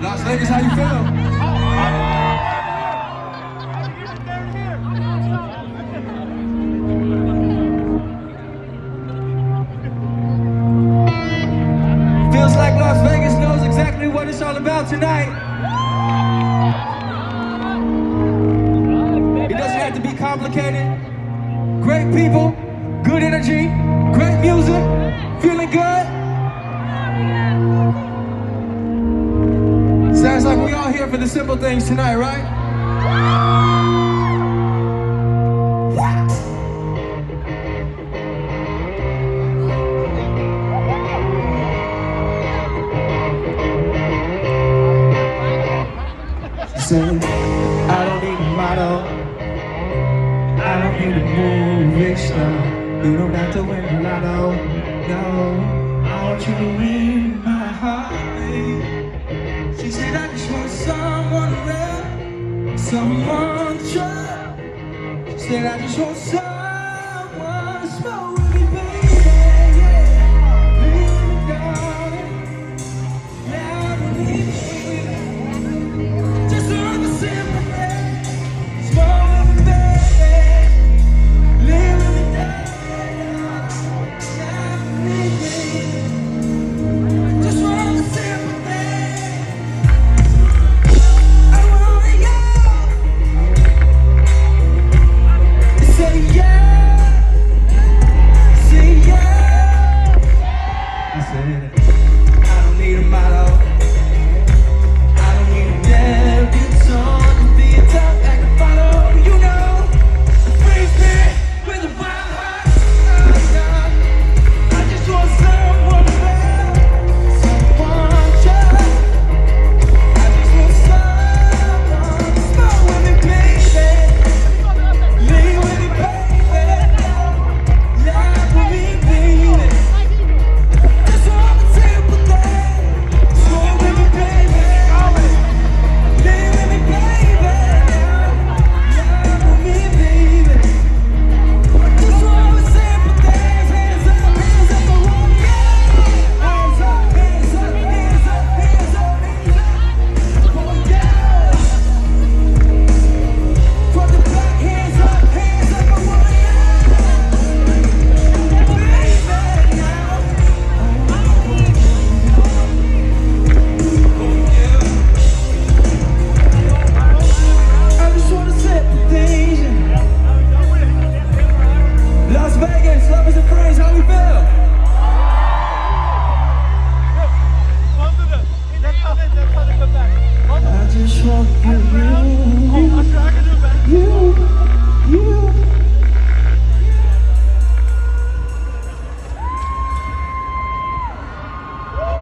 Las Vegas, how you feel? Feels like Las Vegas knows exactly what it's all about tonight. It doesn't have to be complicated. Great people, good energy, great music, feeling good. Sounds like we all here for the simple things tonight, right? She said, I don't need a model, I don't need a movie star. You don't have to win a lotto, no. I want you to win my heart. She said, I just want someone real, someone true. She said, I just want someone to smoke with me, baby. Yeah, baby, darling. Yeah, I need you. Just another simple thing. Smoke with me, baby. Live with me, darling. Yeah, I need you. Just another simple thing. Las Vegas, lovers and friends, how we feel? I just want you.